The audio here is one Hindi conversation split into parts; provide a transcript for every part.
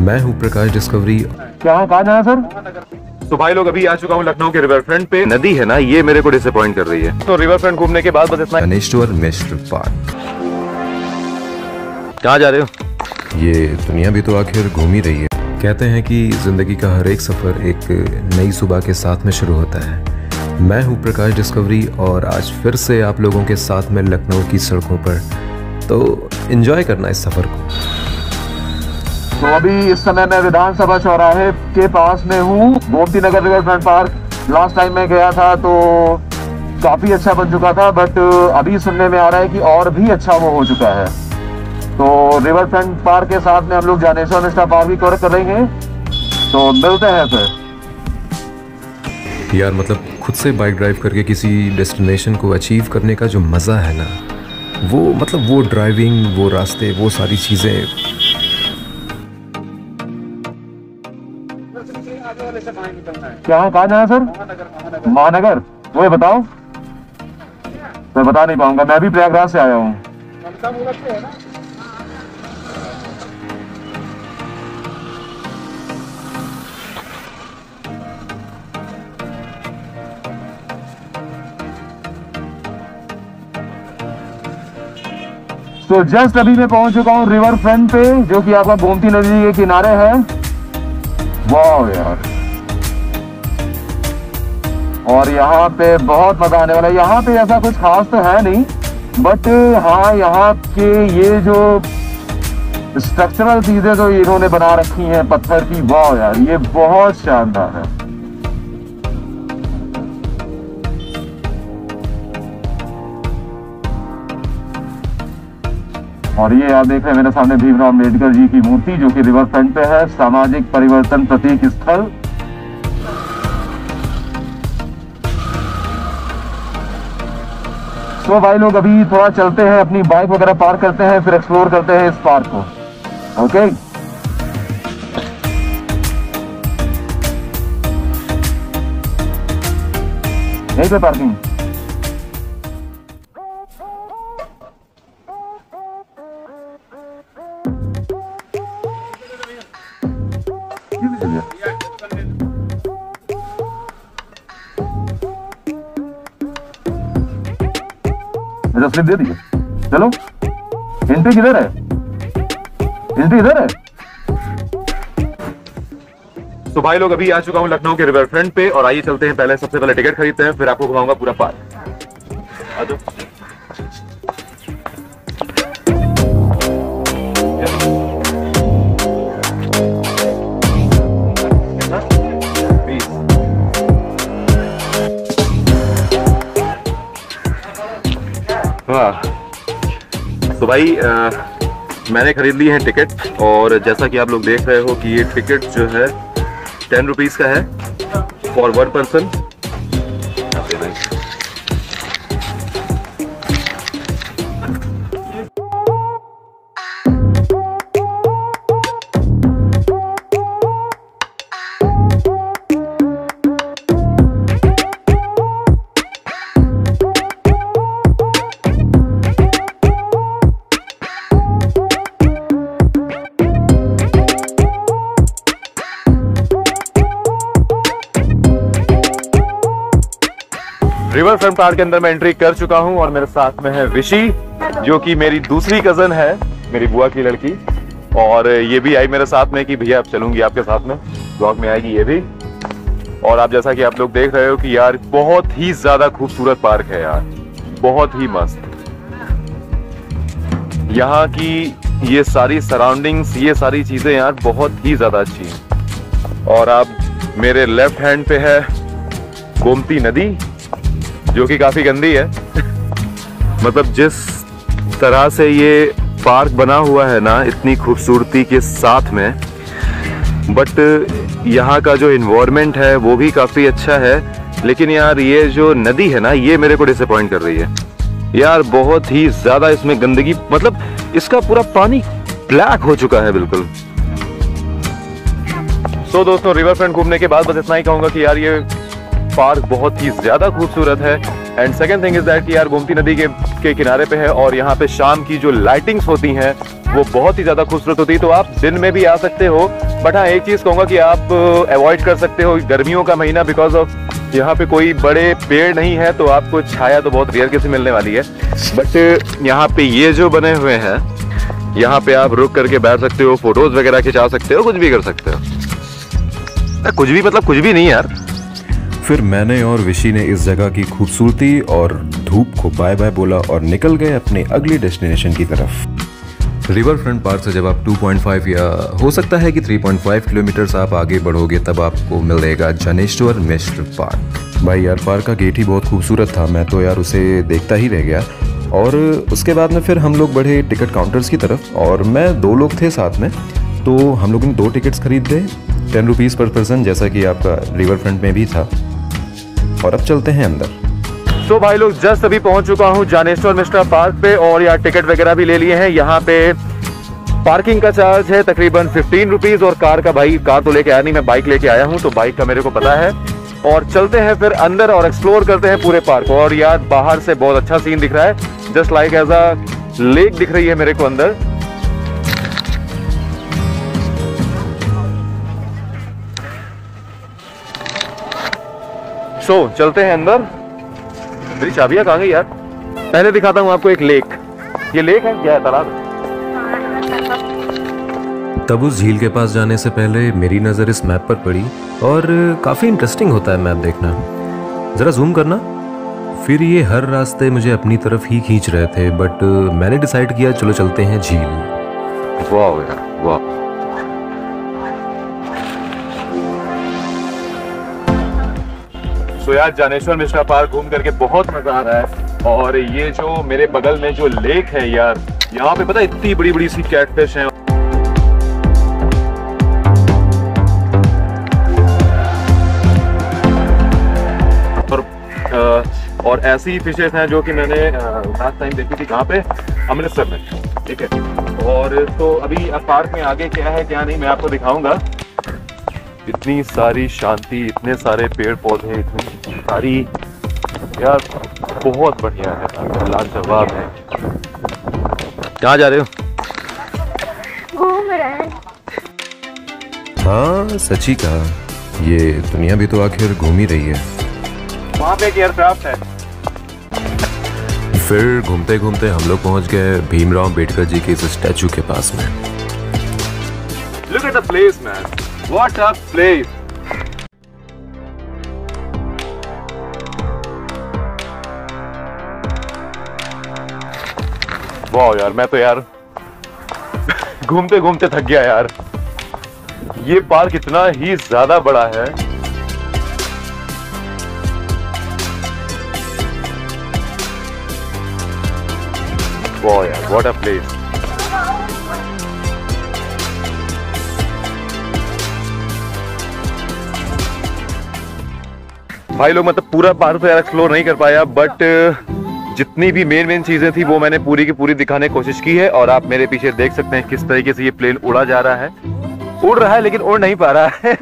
मैं हूं प्रकाश डिस्कवरी। क्या कहा जाए सर? तो भाई लोग अभी आ चुका हूँ लखनऊ के रिवर फ्रंट पे। नदी है ना, ये मेरे को डिसअपॉइंट कर रही है। तो रिवर फ्रंट घूमने के बाद बस इतना। गणेश्वर मिश्र पार्क। कहाँ जा रहे हो? ये दुनिया भी तो आखिर घूम ही रही है। कहते हैं कि जिंदगी का हर एक सफर एक नई सुबह के साथ में शुरू होता है। मैं हूं प्रकाश डिस्कवरी और आज फिर से आप लोगों के साथ में लखनऊ की सड़कों पर, तो एंजॉय करना इस सफर को। तो अभी इस समय मैं विधानसभा चौराहे के पास में हूँ, Gomti Nagar river front park. Last time मैं गया था तो काफी अच्छा बन चुका था, बट अभी सुनने में आ रहा है कि और भी अच्छा वो हो चुका है। तो रिवर फ्रंट पार्क के साथ में हम लोग ज्ञानेश्वर मिश्र पार्क भी कवर करेंगे, तो मिलते हैं फिर। यार मतलब खुद से बाइक ड्राइव करके किसी डेस्टिनेशन को अचीव करने का जो मज़ा है ना, वो मतलब वो ड्राइविंग, वो रास्ते, वो सारी चीज़ें। क्या कहा जाए सर? महानगर। वो ये बताओ, मैं बता नहीं पाऊंगा, मैं भी प्रयागराज से आया हूँ। तो जस्ट अभी मैं पहुंच चुका हूँ रिवर फ्रंट पे, जो कि आपका गोमती नदी के किनारे है। वाह यार, और यहाँ पे बहुत मजा आने वाला है। यहाँ पे ऐसा कुछ खास तो है नहीं, बट हाँ यहाँ के ये जो स्ट्रक्चरल चीजें जो इन्होंने बना रखी हैं पत्थर की, वाह यार ये बहुत शानदार है। और ये आप देख रहे हैं मेरे सामने भीमराव अम्बेडकर जी की मूर्ति, जो कि रिवर फ्रंट पे है। सामाजिक परिवर्तन प्रतीक स्थल। तो भाई लोग अभी थोड़ा चलते हैं, अपनी बाइक वगैरह पार्क करते हैं, फिर एक्सप्लोर करते हैं इस पार्क को। ओके, यहीं पे पार्किंग। मेरा स्लिप दे दीजिए। चलो, एंट्री किधर है? एंट्री इधर है। तो भाई लोग अभी आ चुका हूँ लखनऊ के रिवर फ्रंट पे, और आइए चलते हैं। पहले सबसे पहले टिकट खरीदते हैं, फिर आपको घुमाऊंगा पूरा पार्क। आ जाओ। तो भाई मैंने खरीद ली है टिकट, और जैसा कि आप लोग देख रहे हो कि ये टिकट जो है 10 रुपीज़ का है for 1 person. River front park के अंदर मैं एंट्री कर चुका हूं, और मेरे साथ में है विशी, जो कि मेरी दूसरी कजन है, मेरी बुआ की लड़की। और ये भी आई मेरे साथ में कि भैया अब चलूंगी आपके साथ में, ब्लॉग में आएगी ये भी। और आप जैसा कि आप लोग देख रहे हो कि यार बहुत ही ज्यादा खूबसूरत पार्क है यार, बहुत ही मस्त। यहाँ की ये सारी सराउंडिंग्स, ये सारी चीजें यार बहुत ही ज्यादा अच्छी हैं। और आप मेरे लेफ्ट हैंड पे है गोमती नदी, जो कि काफी गंदी है। मतलब जिस तरह से ये पार्क बना हुआ है ना, इतनी खूबसूरती के साथ में, बट यहाँ का जो इन्वायरमेंट है वो भी काफी अच्छा है। लेकिन यार ये जो नदी है ना, ये मेरे को डिसअपॉइंट कर रही है यार, बहुत ही ज्यादा इसमें गंदगी, मतलब इसका पूरा पानी ब्लैक हो चुका है बिल्कुल। सो दोस्तों, रिवर फ्रंट घूमने के बाद बस इतना ही कहूंगा कि यार ये पार्क बहुत ही ज्यादा खूबसूरत है। And second thing is that कि यार गोमती नदी के किनारे पे है, और यहाँ पे शाम की जो लाइटिंग्स होती हैं वो बहुत ही ज़्यादा खूबसूरत होती है। तो आप दिन में भी आ सकते हो, बट हाँ एक चीज़ कहूँगा कि आप अवॉइड कर सकते हो गर्मियों का महीना, बिकॉज ऑफ यहाँ पे कोई बड़े पेड़ नहीं है, तो आपको छाया तो बहुत रेयर कैसे मिलने वाली है। बट यहाँ पे ये जो बने हुए हैं, यहाँ पे आप रुक करके बैठ सकते हो, फोटोज वगैरह खिंचा सकते हो, कुछ भी कर सकते हो। कुछ भी मतलब कुछ भी नहीं यार। फिर मैंने और विशी ने इस जगह की खूबसूरती और धूप को बाय बाय बोला और निकल गए अपने अगली डेस्टिनेशन की तरफ। रिवर फ्रंट पार्क से जब आप 2.5 या हो सकता है कि 3.5 किलोमीटर्स आप आगे बढ़ोगे, तब आपको मिलेगा जनेश्वर मिश्र पार्क। भाई यार, पार्क का गेट ही बहुत खूबसूरत था, मैं तो यार उसे देखता ही रह गया। और उसके बाद में फिर हम लोग बढ़े टिकट काउंटर्स की तरफ, और मैं 2 लोग थे साथ में, तो हम लोगों ने 2 टिकट्स खरीद लिए, 10 रुपीज़ पर पर्सन, जैसा कि आपका रिवर फ्रंट में भी था। और अब चलते हैं अंदर। तो भाई लोग जस्ट अभी पहुंच चुका हूं ज्ञानेश्वर मिश्रा पार्क पे, और यार टिकट वगैरह भी ले लिए हैं। यहाँ पे पार्किंग का चार्ज है तकरीबन 15 रुपीज, और कार का, भाई कार तो लेके आया नहीं, मैं बाइक लेके आया हूँ, तो बाइक का मेरे को पता है। और चलते हैं फिर अंदर और एक्सप्लोर करते हैं पूरे पार्क को। और यार बाहर से बहुत अच्छा सीन दिख रहा है, just like as a lake दिख रही है मेरे को अंदर। सो चलते हैं अंदर। मेरी चाबियां कहाँ गई यार? पहले दिखाता हूँ आपको एक लेक। ये लेक है क्या है, तालाब? तब उस झील के पास जाने से पहले मेरी नज़र इस मैप पर पड़ी, और काफ़ी इंटरेस्टिंग होता है मैप देखना। ज़रा जूम करना। फिर ये हर रास्ते मुझे अपनी तरफ ही खींच रहे थे, बट मैंने डिसाइड किया चलो चलते हैं झील। वाह यार वाह। तो यार ज्ञानेश्वर मिश्रा पार्क घूम करके बहुत मजा आ रहा है। और ये जो मेरे बगल में जो लेक है यार, यहाँ पे पता है इतनी बड़ी बड़ी सी कैटफिश हैं, और ऐसी फिशेस हैं जो कि मैंने लास्ट टाइम देखी थी कहाँ पे, अमृतसर में, ठीक है। और तो अभी पार्क में आगे क्या है क्या नहीं मैं आपको दिखाऊंगा। इतनी सारी शांति, इतने सारे पेड़ पौधे, इतनी सारी, यार बहुत बढ़िया है, लाजवाब है। कहाँ जा रहे हो? घूम रहे हैं। हाँ सच ही कहा, ये दुनिया भी तो आखिर घूम ही रही है। वहाँ पे एक एयरक्राफ्ट है। फिर घूमते घूमते हम लोग पहुंच गए भीमराव अंबेडकर जी के इस स्टैचू के पास में। Look at the place, man. What a place. वाह यार, मैं तो यार घूमते घूमते थक गया यार। ये पार्क इतना ही ज्यादा बड़ा है। वाह यार, what a place. भाई लोग मतलब पूरा पार्क तो यार एक्सप्लोर नहीं कर पाया, बट जितनी भी मेन चीजें थी वो मैंने पूरी की पूरी दिखाने की कोशिश की है। और आप मेरे पीछे देख सकते हैं किस तरीके से ये प्लेन उड़ा जा रहा है, उड़ रहा है लेकिन उड़ नहीं पा रहा है।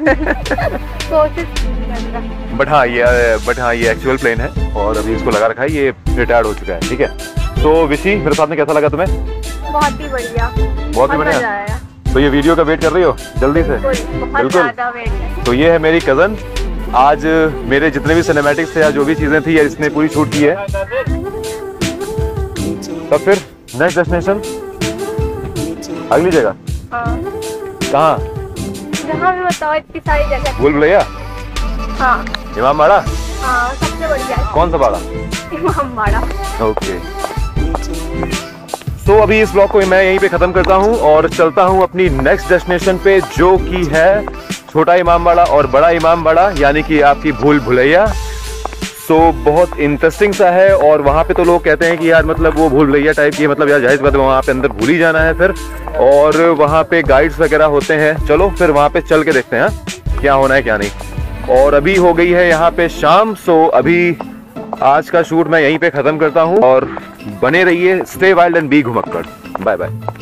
बट हाँ ये एक्चुअल प्लेन है, और अभी इसको लगा रखा है, ये रिटायर्ड हो चुका है, ठीक है। तो विशी, मेरे साथ में कैसा लगा तुम्हें? बहुत ही बढ़िया, बहुत ही बढ़िया। तो ये वीडियो का वेट कर रही हो जल्दी से? बिल्कुल। तो ये है मेरी कजन। आज मेरे जितने भी सिनेमैटिक्स थे या जो भी चीजें थी इसने पूरी शूट की है। तब फिर नेक्स्ट डेस्टिनेशन अगली जगह कहाँ? जहाँ भी बताओ, इतनी सारी जगह। भूल भुलैया? हाँ। इमामबाड़ा? हाँ, सबसे बढ़िया। कौन सा बाड़ा? इमामबाड़ा। ओके। तो अभी इस ब्लॉग को मैं यहीं पे खत्म करता हूँ और चलता हूँ अपनी नेक्स्ट डेस्टिनेशन पे, जो कि है छोटा इमामबाड़ा और बड़ा इमामबाड़ा, यानी कि आपकी भूल भुलैया। तो बहुत इंटरेस्टिंग सा है, और वहाँ पे तो लोग कहते हैं कि यार मतलब वो भूल भुलैया टाइप की, मतलब यार जाहिर बात है वहाँ पे अंदर भूल ही जाना है फिर, और वहाँ पे गाइड्स वगैरह होते हैं। चलो फिर वहाँ पे चल के देखते हैं क्या होना है क्या नहीं। और अभी हो गई है यहाँ पे शाम, सो अभी आज का शूट मैं यहीं पे खत्म करता हूँ, और बने रहिए, स्टे वाइल्ड एंड बी घुमक्कड़। Bye bye.